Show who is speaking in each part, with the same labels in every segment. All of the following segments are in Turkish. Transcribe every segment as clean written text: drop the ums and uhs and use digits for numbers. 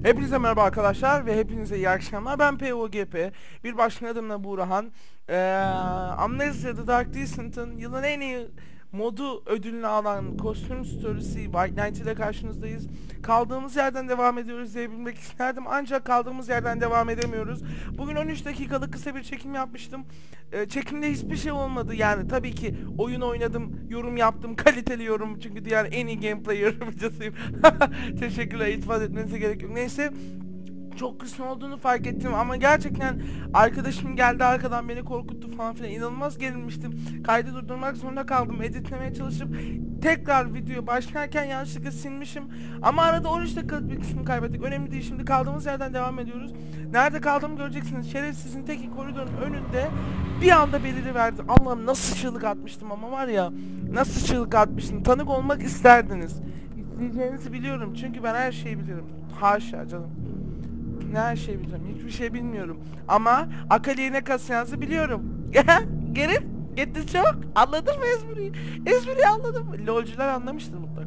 Speaker 1: Hepinize merhaba arkadaşlar ve hepinize iyi akşamlar. Ben POGP. Bir başka adımla Buğrahan. Amnesia The Dark Descent'ın yılın en iyi modu ödülünü alan kostüm storiesi White Knight ile karşınızdayız. Kaldığımız yerden devam ediyoruz diyebilmek isterdim ancak kaldığımız yerden devam edemiyoruz. Bugün 13 dakikalık kısa bir çekim yapmıştım. Çekimde hiçbir şey olmadı, yani tabii ki oyun oynadım, yorum yaptım, kaliteli yorum, çünkü diğer en iyi gameplay yorumcusuyum. Teşekkürler, iltifat etmenize gerek yok. Neyse, çok kısım olduğunu fark ettim ama gerçekten arkadaşım geldi arkadan beni korkuttu falan filan, inanılmaz gerilmiştim. Kaydı durdurmak zorunda kaldım, editlemeye çalışıp tekrar video başlarken yanlışlıkla silmişim ama arada 13 dakikalık bir kısmı kaybettik. Önemli değil, şimdi kaldığımız yerden devam ediyoruz. Nerede kaldığımı göreceksiniz. Şerefsizin teki koridorun önünde bir anda beliriverdi. Allah'ım, nasıl çığlık atmıştım ama var ya, nasıl çığlık atmıştım. Tanık olmak isterdiniz. İsteyeceğinizi biliyorum çünkü ben her şeyi bilirim. Haşa canım. Ne her şeyi biliyorum, hiçbir şey bilmiyorum. Ama Akali'ye ne kasacağınızı biliyorum. Gelip gitti çok. Anladın mı espriyi? Espriyi anladın mı? LOL'cular anlamıştır mutlaka.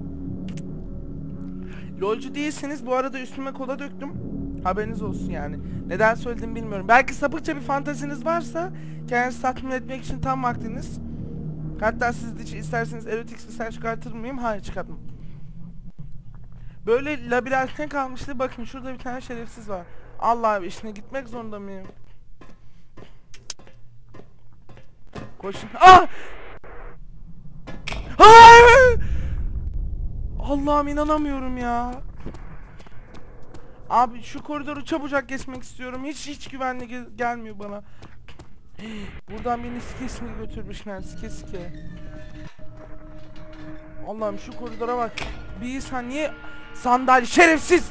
Speaker 1: LOL'cu değilseniz bu arada üstüme kola döktüm. Haberiniz olsun yani. Neden söyledim bilmiyorum. Belki sapıkça bir fanteziniz varsa kendinizi tatmin etmek için tam vaktiniz. Hatta siz de isterseniz erotik sesler çıkartır mıyım? Hayır, çıkartmam. Böyle labirentine kalmıştı. Bakın şurada bir tane şerefsiz var. Allah'ım, işine gitmek zorunda mıyım? Koşun. Ah! Hayır! Allah'ım, inanamıyorum ya. Abi şu koridoru çabucak geçmek istiyorum. Hiç güvenli gelmiyor bana. Buradan beni sike götürmüşler. Sike. Allah'ım, şu koridora bak. Bir saniye. Sandalye şerefsiz.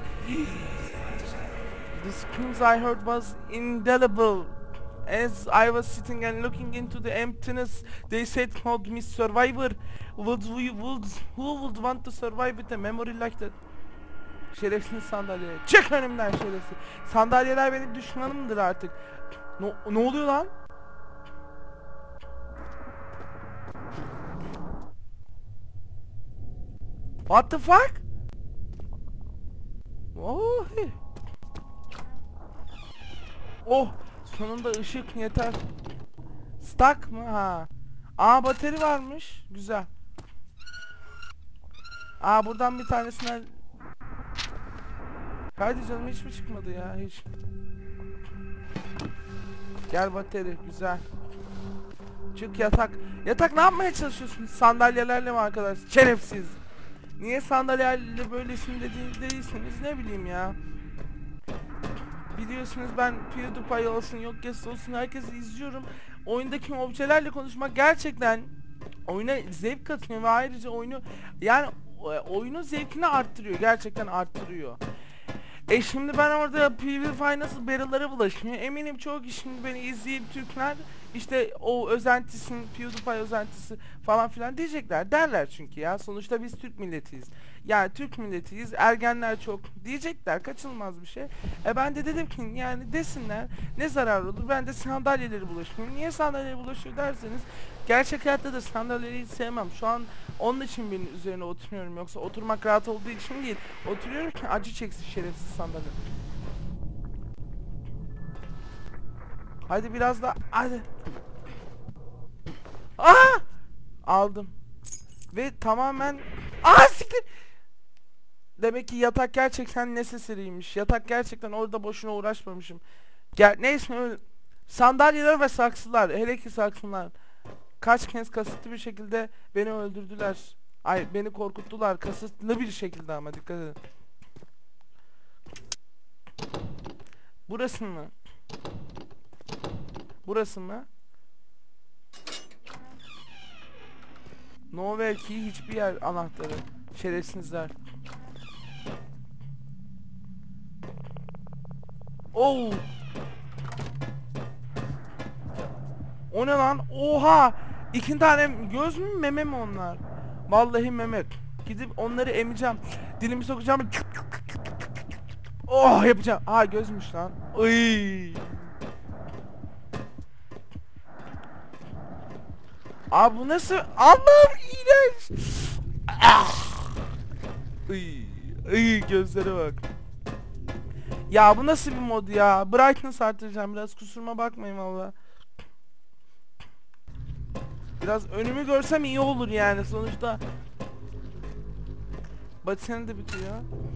Speaker 1: The screams I heard was indelible. As I was sitting and looking into the emptiness, they said, "Called me survivor. Who would want to survive with a memory like that?" Şerefsiz sandalye. Çık önümden şerefsiz. Sandalyeler benim düşmanımdır artık. Ne oluyor lan? What the fuck? Oh. Oh, sonunda ışık yeter. Stuck mı? Ha. Aa, bateri varmış. Güzel. Aa, buradan bir tanesine. Hadi canım, hiç mi çıkmadı ya? Hiç. Gel bateri, güzel. Çık yatak. Yatak, ne yapmaya çalışıyorsun? Sandalyelerle mi arkadaş? Şerefsiz. Niye sandalyelerle böylesin değilsiniz, ne bileyim ya. Biliyorsunuz ben PewDiePie olsun, yok Guest olsun, herkesi izliyorum. Oyundaki objelerle konuşmak gerçekten oyuna zevk katıyor ve ayrıca oyunun zevkini arttırıyor, gerçekten arttırıyor. Şimdi ben orada PewDiePie nasıl barrel'lara bulaşıyor, eminim çoğu kişi şimdi beni izleyip Türkler işte o özentisin, PewDiePie özentisi falan filan derler çünkü ya sonuçta biz Türk milletiyiz. Yani Türk milletiyiz, ergenler çok diyecekler, kaçınılmaz bir şey. Ben de dedim ki yani desinler, ne zarar olur, ben de sandalyeleri bulaşıyorum. Niye sandalyeleri bulaşıyor derseniz, gerçek hayatta da sandalyeyi sevmem. Şu an onun için benim üzerine oturuyorum, yoksa oturmak rahat olduğu için değil. Oturuyorum ki acı çeksin şerefsiz sandalye. Hadi biraz daha, hadi. Aa! Aldım. Ve tamamen siktir. Demek ki yatak gerçekten necessary'ymiş. Yatak gerçekten, orada boşuna uğraşmamışım. Neyse, öyle. Sandalyeler ve saksılar, hele ki saksılar. Kaç kez kasıtlı bir şekilde beni öldürdüler. Ay, beni korkuttular kasıtlı bir şekilde, ama dikkat edin. Burası mı? Burası mı? Nowhere key, hiçbir yer anahtarı. Şerefsizler. Oh! O ne lan? Oha! 2 tane göz mü, meme mi onlar? Vallahi meme. Gidip onları emeceğim. Dilimi sokacağım. Oh, yapacağım. Ha, gözmüş lan. Iy. Abi bu nasıl? Allah'ım, iğrenç. Ah. Iy. Iy, gözlere bak. Ya bu nasıl bir mod ya? Brightness artıracağım biraz, kusuruma bakmayın valla. Biraz önümü görsem iyi olur yani sonuçta. Batiseni de bitiyor.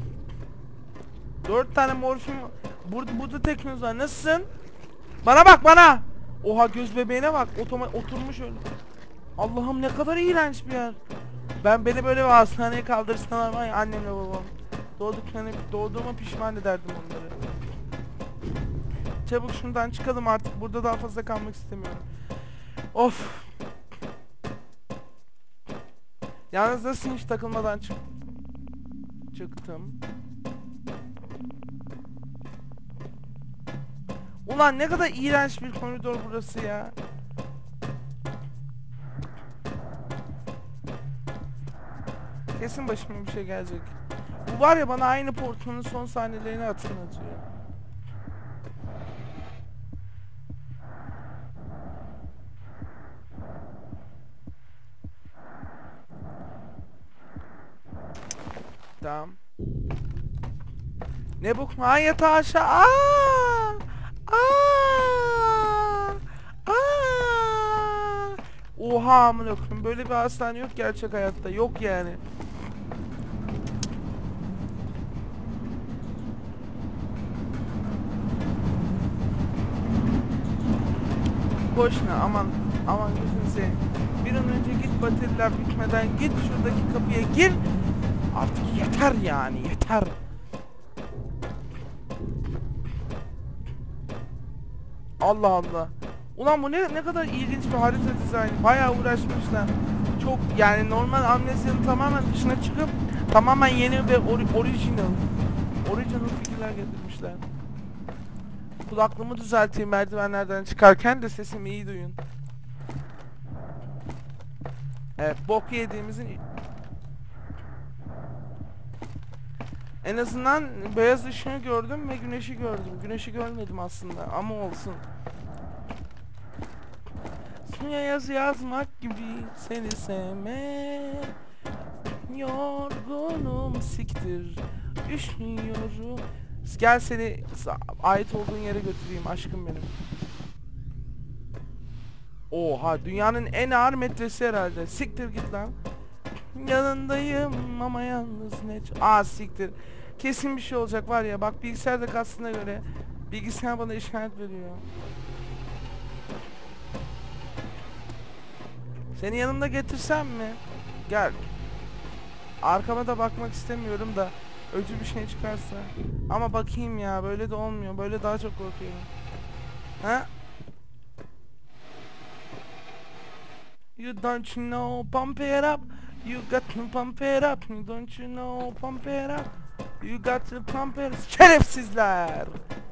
Speaker 1: 4 tane morfin burada teknoz var. Nasılsın? Bana bak bana. Oha, göz bebeğine bak. Oturmuş öyle. Allah'ım ne kadar iğrenç bir yer. Beni böyle bir hastaneye kaldırsalar var ya, annemle babam. Doğduğuma pişman ederdim onları. Çabuk şundan çıkalım artık. Burada daha fazla kalmak istemiyorum. Of. Yalnız nasıl hiç takılmadan çıktım. Ulan ne kadar iğrenç bir koridor burası ya. Kesin başıma bir şey gelecek. Bu var ya, bana aynı Portal'ın son sahnelerini hatırlatıyor. Tamam. Ne bu? Ha, yatağı aşağı. Aa! Oha amına koyayım. Böyle bir hastane yok gerçek hayatta. Yok yani. Boşuna, aman gözünü seveyim. Bir an önce git, bateriler bitmeden git şuradaki kapıya gir. Artık yeter yani, yeter. Allah Allah. Ulan bu ne kadar ilginç bir harita dizaynı. Bayağı uğraşmışlar. Çok yani, normal Amnesia'nın tamamen dışına çıkıp tamamen yeni ve original fikirler getirmişler. Kulaklığımı düzelteyim merdivenlerden çıkarken de sesimi iyi duyun. Evet, bok yediğimizin... En azından beyaz ışığı gördüm ve güneşi gördüm. Güneşi görmedim aslında ama olsun. Suya yazı yazmak gibi seni sevmek. Yorgunum siktir, üşüyorum. Gel seni ait olduğun yere götüreyim aşkım benim. Oha, dünyanın en ağır metresi herhalde. Siktir git lan. Yanındayım ama yalnız ne... siktir. Kesin bir şey olacak var ya, bak bilgisayarda kastına göre. Bilgisayar bana işaret veriyor. Seni yanımda getirsem mi? Gel. Arkama da bakmak istemiyorum da öcü bir şey çıkarsa. Ama bakayım ya, böyle de olmuyor. Böyle daha çok korkuyorum. Ha? You don't know, pump it up. You got to pump it up. You don't you know, pump it up. You got to pump it up. Şerefsizler.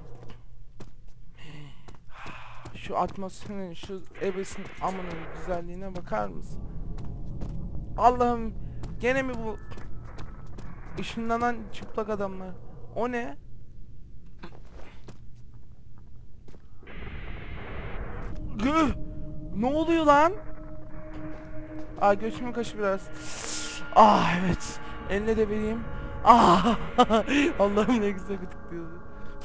Speaker 1: Şu atmosferin, şu ebesin amının güzelliğine bakar mısın? Allah'ım, gene mi bu ışınlanan çıplak adamlar? O ne? Gıh! Ne oluyor lan? Göğsümün kaşı biraz. Evet. Eline de vereyim. Allah'ım ne güzel gıdıklıyordu.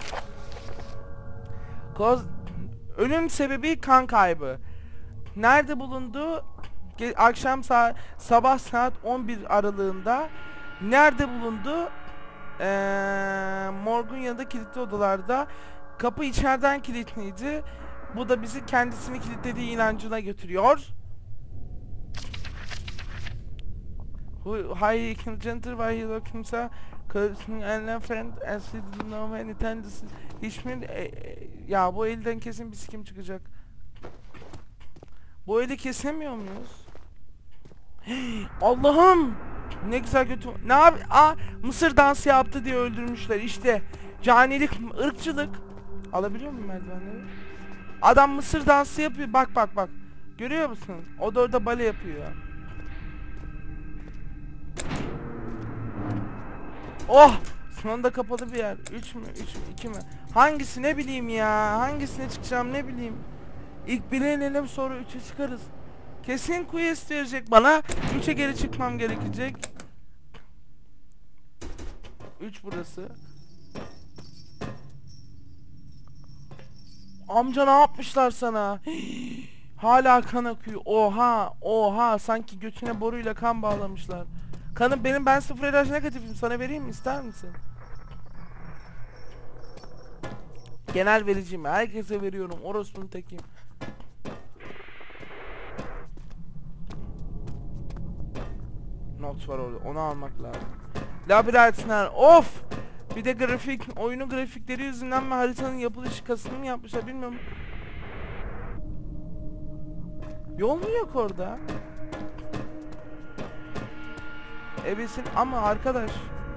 Speaker 1: Ölüm sebebi kan kaybı. Nerede bulundu? Sabah saat 11 aralığında. Nerede bulundu? Morgun yanında kilitli odalarda. Kapı içeriden kilitliydi. Bu da bizi kendisini kilitlediği inancına götürüyor. Hi, Genter, why you look himself? Cause and friend as he didn't know any tendencies. Hiçbir ya bu elden kesin bir sikim çıkacak. Bu eli kesemiyor muyuz? Allah'ım! Ne güzel götü. Ne abi? Mısır dansı yaptı diye öldürmüşler işte. Canilik, ırkçılık. Alabiliyor muyum merdivenleri? Adam mısır dansı yapıyor. Bak. Görüyor musunuz? O da orada bale yapıyor. Oh! Sonunda kapalı bir yer. 3 mü? 2 mi? Hangisi, ne bileyim ya. Hangisine çıkacağım ne bileyim. İlk 1'e inelim, sonra 3'e çıkarız. Kesin quest verecek bana. 3'e geri çıkmam gerekecek. 3 burası. Amca ne yapmışlar sana? Hala kan akıyor. Oha, oha, sanki götüne boruyla kan bağlamışlar. Kanım benim, ben 0 RH negatifim. Sana vereyim mi, ister misin? Genel vericiyim. Herkese veriyorum. Orospunun tekiyim. Not var orada. Onu almak lazım. Labirentler. Of! Bir de grafik, oyunun grafikleri yüzünden mi, haritanın yapılışı kasını mı yapmışlar bilmiyorum. Yol mu yok orada? Ebesin ama arkadaş.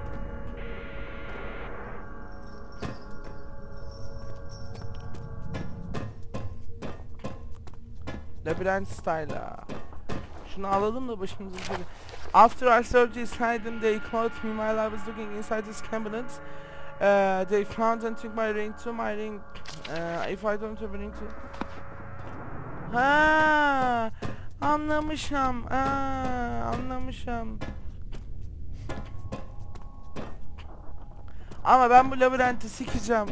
Speaker 1: Labirent style'a. Şunu alalım da başımıza şöyle. After I searched inside them, they caught me while I was looking inside this cabinet. They found and took my ring to my ring. If I don't have a ring to... Ha, anlamışım. Anlamışım. Ama ben bu labirenti sikeceğim.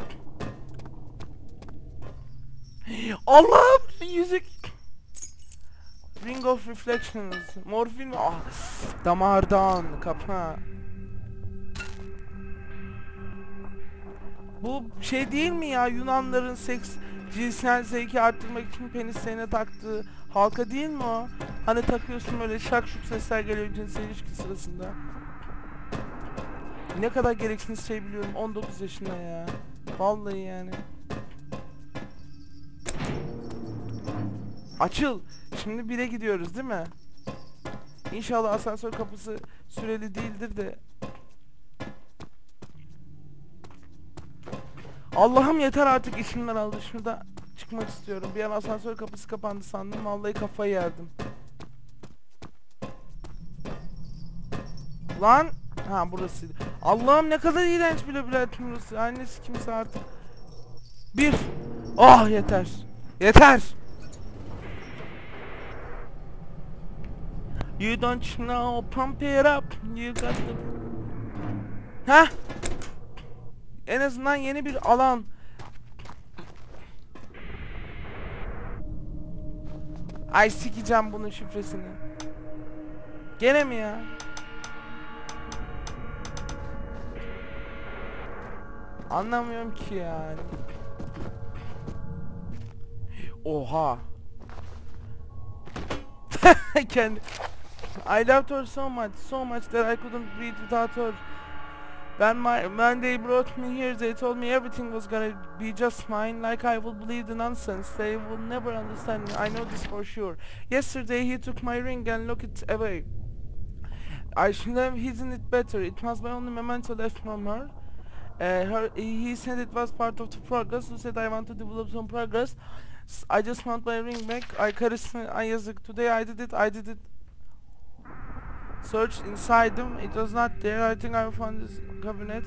Speaker 1: Allah'ım, yüzük. Ring of Reflections. Morfin. Ah, damardan kapa. Bu şey değil mi ya, Yunanların seks cinsel zevki arttırmak için penislerine taktığı halka değil mi o? Hani takıyorsun böyle şak şuk sesler geliyor cinsel ilişki sırasında. Ne kadar gereksiz şey biliyorum 19 yaşında ya. Vallahi yani. Açıl. Şimdi 1'e gidiyoruz değil mi? İnşallah asansör kapısı süreli değildir de. Allah'ım yeter artık, işimden aldı. Şurada çıkmak istiyorum. Bir an asansör kapısı kapandı sandım. Vallahi kafayı yerdim. Lan! Ha, burasıydı. Allah'ım ne kadar iğrenç bir labirent burası. Annesi kimse artık. 1. Ah, yeter. Yeter. You don't know, pump it up. You got the... Heh. En azından yeni bir alan. Ay sikeceğim bunun şifresini. Gene mi ya? Anlamıyorum ki yani. Oha. Kendi. I loved her so much that I couldn't breathe without her. When they brought me here, they told me everything was gonna be just fine, like I would believe the nonsense. They will never understand me, I know this for sure. Yesterday he took my ring and locked it away. I should have hidden it better. It was my only memento left from her. He said it was part of the progress. Who said I want to develop some progress? I just want my ring back. I yazık. Today I did it. Searched inside them. It was not there. I think I found this cabinet.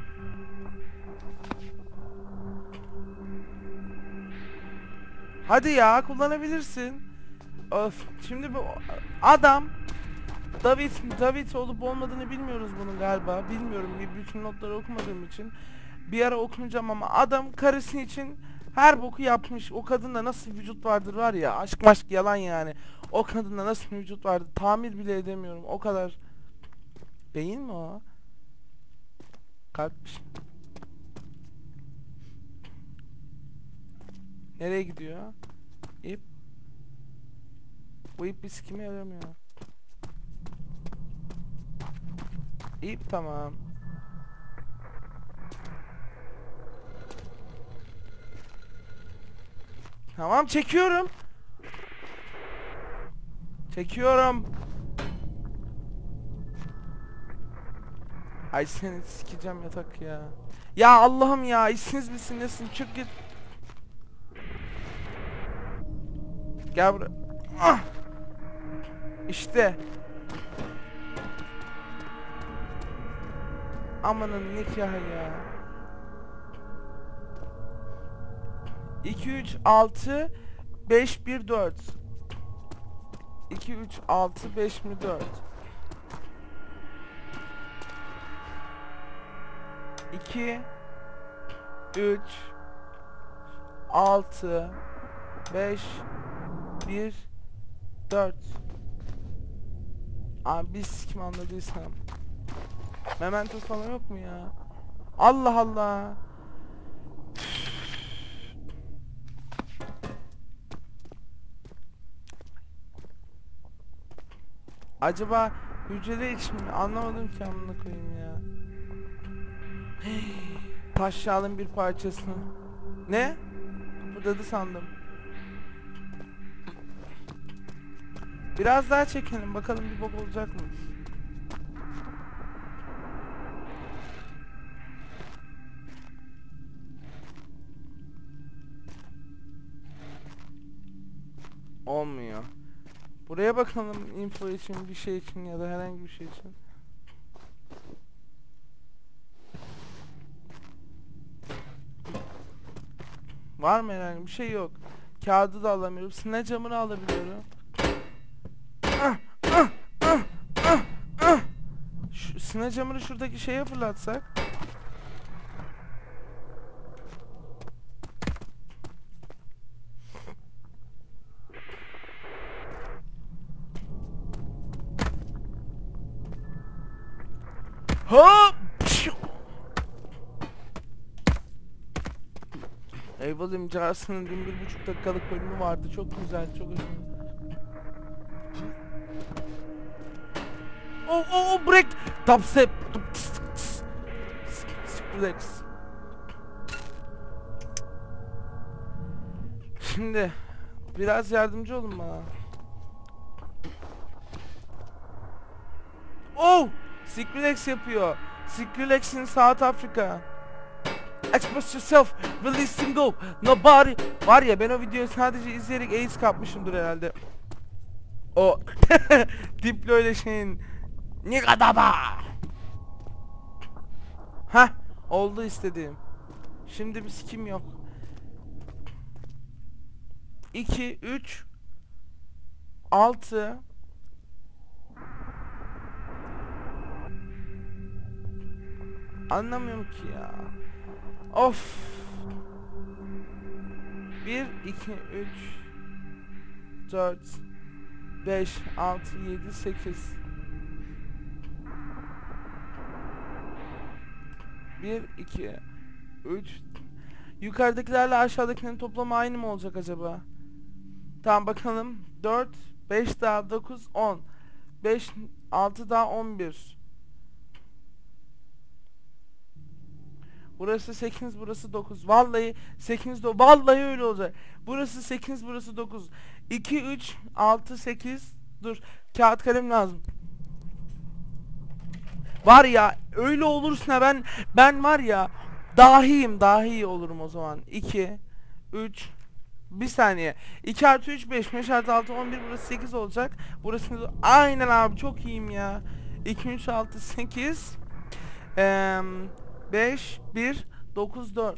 Speaker 1: Hadi ya, kullanabilirsin. Of. Şimdi bu adam David olup olmadığını bilmiyoruz bunun galiba. Bilmiyorum, bütün notları okumadığım için. Bir ara okunacağım ama adam karısı için her boku yapmış. O kadında nasıl bir vücut vardır var ya. Aşk maşk yalan yani. O kadında nasıl bir vücut vardır tamir bile edemiyorum. O kadar. Beyin mi o? Kalpmiş. Nereye gidiyor? İp. Bu ip bir sikime yaramıyor. İp, tamam. Tamam, çekiyorum. Çekiyorum. Ay seni sikeceğim yatak ya. Ya Allah'ım ya, işsiz misin nesin? Çık git. Gel buraya. Ah! İşte. Amanın nikahı ya. 2 3 6 5 1 4. 2 3 6 5 mi 4? 2 3 6 5 1 4. Abi biz kim anladıysam. Memento falan yok mu ya? Allah Allah. Acaba hücre için mi? Anlamadım ki amına koyayım ya. Taşyalın bir parçası. Ne? Kıpırdadı sandım. Biraz daha çekelim bakalım bir bok olacak mı? Olmuyor. Buraya bakalım info için, bir şey için ya da herhangi bir şey için. Var mı herhangi bir şey? Yok. Kağıdı da alamıyorum. Sine camını alabiliyorum. Şu sine camını şuradaki şeye fırlatsak. Hop! Eyvallah imcasının 1,5 dakikalık bölümü vardı. Çok güzel, çok güzel. Oh break! Dubstep! Skrillex. Şimdi biraz yardımcı olun bana. Oh! Skrillex yapıyor. Skrillex'in South Africa. Express yourself, release single, nobody. Var ya ben o videoyu sadece izleyerek AIDS kapmışımdır herhalde. O Diplo ile şeyin Nigadaba. Hah, oldu istediğim. Şimdi bir sikim yok. 2 3 6 Anlamıyorum ki ya. Of. 1 2 3 4 5 6 7 8 1 2 3 Yukarıdakilerle aşağıdakilerin toplamı aynı mı olacak acaba? Tamam bakalım. 4 5 daha 9 10 5 6 daha 11. Burası 8, burası 9. Vallahi 8 vallahi öyle olacak. Burası 8, burası 9. 2 3 6 8. Dur. Kağıt kalem lazım. Var ya öyle olursa ben var ya dahi olurum o zaman. 2 3 bir saniye. 2 artı 3 5 5 artı 6 11 burası 8 olacak. Burası aynen abi çok iyiyim ya. 2 3 6 8 5 1 9 4.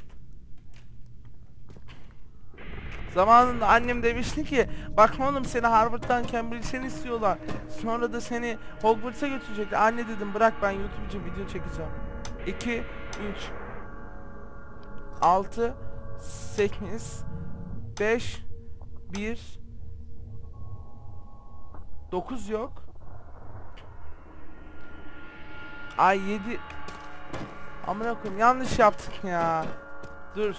Speaker 1: Zamanında annem demişti ki bak oğlum seni Harvard'dan Cambridge'den istiyorlar. Sonra da seni Hogwarts'a götürecekler. Anne dedim bırak ben YouTube için video çekeceğim. 2 3 6 8 5 1 9 yok. Ay 7. Amına koyayım yanlış yaptık ya. Dur.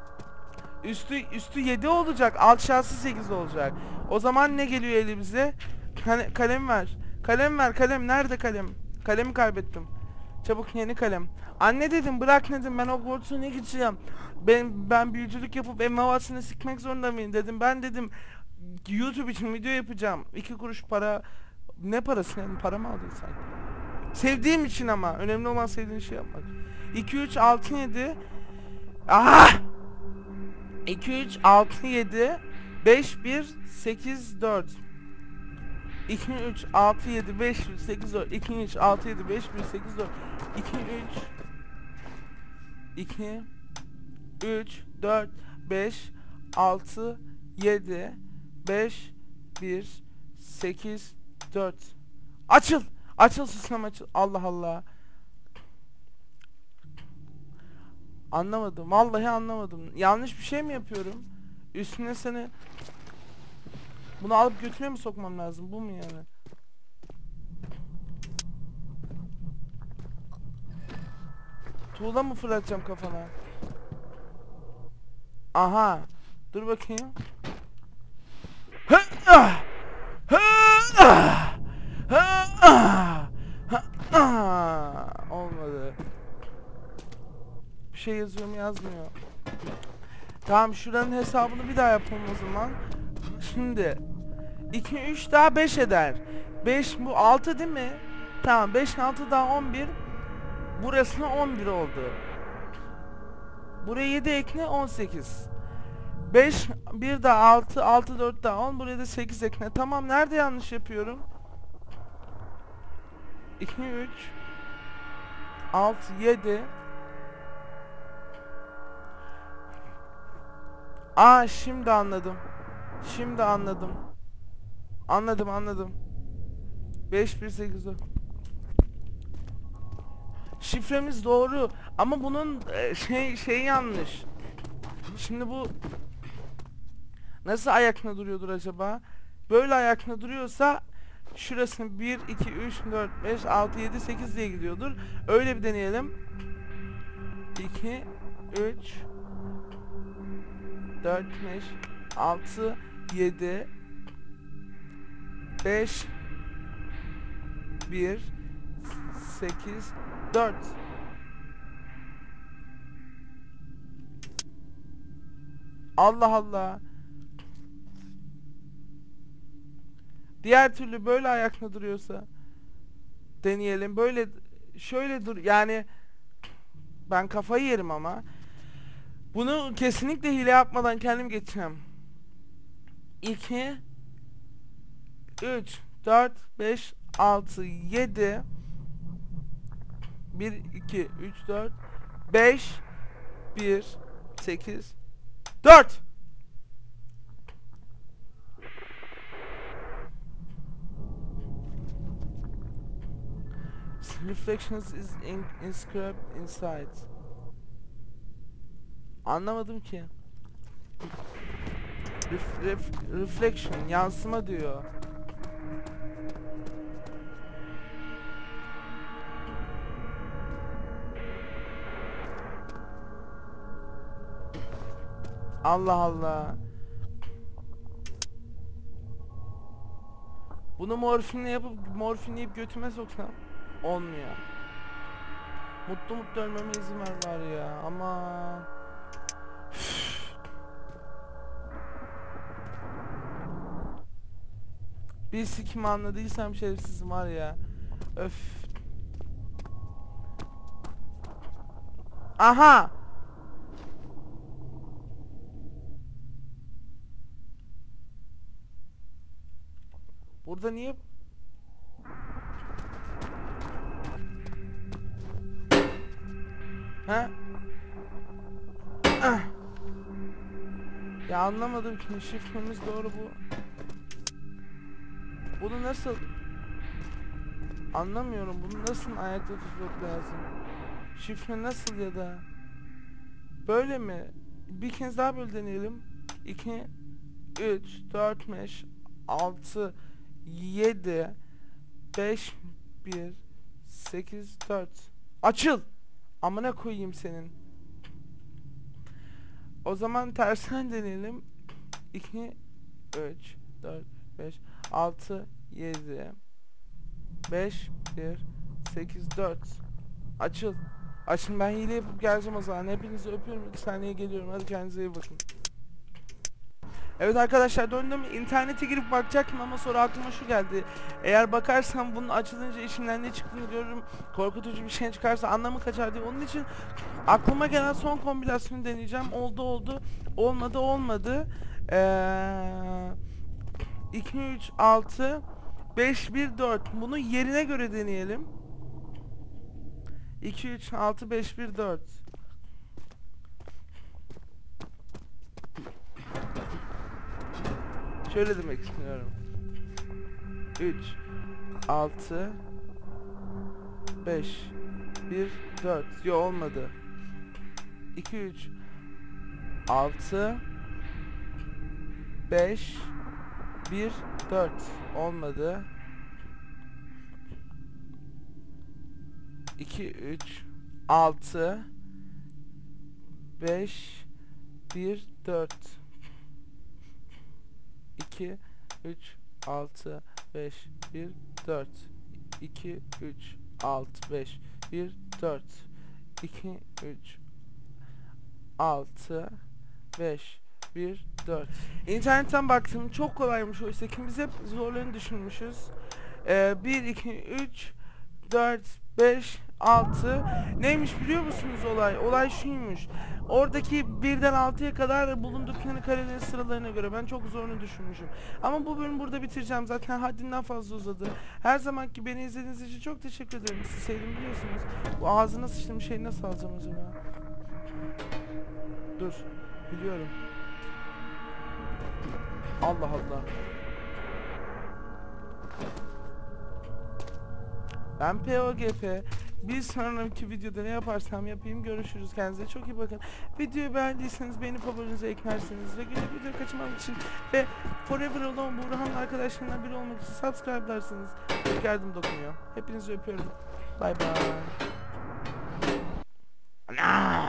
Speaker 1: Üstü 7 olacak. Aşağısı 8 olacak. O zaman ne geliyor elimize? Kalem ver. Kalem ver kalem. Nerede kalem? Kalemi kaybettim. Çabuk yeni kalem. Anne dedim bırak dedim ben Hogwarts'a ne gideceğim? Ben büyücülük yapıp ev havasını sikmek zorunda mıyım dedim. Ben dedim YouTube için video yapacağım. 2 kuruş para. Ne parası? Para mı aldın sen? Sevdiğim için ama. Önemli olan sevdiğin şey yapmak. 2 3 6 7. Ah! 2 3 6 7 5 1 8 4. 2 3 6 7 5 1 8 4. 2 3 6 7 5 1 8 4. 2 3 4 5 6 7 5 1 8 4. Açıl! Açıl sistem açıl. Allah Allah. Anlamadım. Vallahi anlamadım. Yanlış bir şey mi yapıyorum? Üstüne seni... Bunu alıp götüne mi sokmam lazım? Bu mu yani? Tuğla mı fırlatacağım kafana? Aha. Dur bakayım. Olmadı. Bir şey yazıyor mu, yazmıyor. Tamam, şuranın hesabını bir daha yapalım o zaman. Şimdi 2 3 daha 5 eder. 5 bu 6 değil mi? Tamam, 5 6 daha 11. Burasına 11 oldu. Buraya 7 ekle 18. 5 1 daha 6 6 4 daha 10, buraya da 8 ekle. Tamam, nerede yanlış yapıyorum? 2 3 6 7. Aa, şimdi anladım. Şimdi anladım. Anladım. 5 1 8 4. Şifremiz doğru ama bunun şey yanlış. Şimdi bu nasıl ayakta duruyordur acaba? Böyle ayakta duruyorsa şurasını 1 2 3 4 5 6 7 8 diye gidiyordur. Öyle bir deneyelim. 2 3 4 5 6 7 5 1 8 4. Allah Allah. Diğer türlü böyle ayakta duruyorsa deneyelim. Böyle şöyle dur yani, ben kafayı yerim ama. Bunu kesinlikle hile yapmadan kendim geçeceğim. 2 3 4 5 6 7 1 2 3 4 5 1 8 4. Reflections is inscribed inside. Anlamadım ki. Reflection, yansıma diyor. Allah Allah. Bunu morfinle yapıp morfinleyip götüme soksam olmuyor. Mutlu mutlu ölmeme izin ver var ya, ama bir sikim anladıysam şerefsizim var ya. Öf. Aha. Burada niye? Ha? Ah. Ya anlamadım ki, şifremiz doğru bu. Bunu nasıl? Anlamıyorum, bunu nasıl ayakta tutmak lazım? Şifre nasıl ya da? Böyle mi? Bir kez daha böyle deneyelim. 2 3 4 5 6 7 5 1 8 4. Açıl! Amına koyayım senin. O zaman tersten deneyelim. 2 3 4 5 6 7 5 1 8 4. Açıl. Açın, ben hile yapıp geleceğim o zaman. Hepinizi öpüyorum. 2 saniye geliyorum. Hadi kendinize iyi bakın. Evet arkadaşlar, döndüm. İnternete girip bakacaktım ama sonra aklıma şu geldi. Eğer bakarsam bunun açılınca işinden ne çıktığını görürüm. Korkutucu bir şey çıkarsa anlamı kaçar diye. Onun için aklıma gelen son kombinasyonu deneyeceğim. Oldu. Olmadı. 2 3 6 5 1 4. Bunu yerine göre deneyelim. 2 3 6 5 1 4. Şöyle demek istiyorum. 3 6 5 1 4. Yo, olmadı. 2 3 6 5 1 4 olmadı. 2 3 6 5 1 4 2 3 6 5 1 4 2 3 6 5 1 4 2 3 6 5 1 4. İnternetten baktım, çok kolaymış oysa ki biz hep zorlarını düşünmüşüz. 1 2 3 4 5 6 neymiş biliyor musunuz olay? Olay şuymuş. Oradaki birden 6'ya kadar bulundukları karelerin sıralarına göre ben çok zorunu düşünmüşüm. Ama bu bölümü burada bitireceğim. Zaten haddinden fazla uzadı. Her zamanki beni izlediğiniz için çok teşekkür ederim. Sizi sevdim biliyorsunuz. Bu ağzına sıçtığım şeyi nasıl alacağım acaba? Dur. Biliyorum. Allah Allah. Ben POGP. Bir sonraki videoda ne yaparsam yapayım, görüşürüz. Kendinize çok iyi bakın. Videoyu beğendiyseniz beğeni favorinize eklerseniz ve günlük video kaçırmamak için ve Forever Alone Burhan arkadaşlarından biri olmak için subscribe'larsınız. Çok yardım dokunuyor. Hepinizi öpüyorum. Bay bay.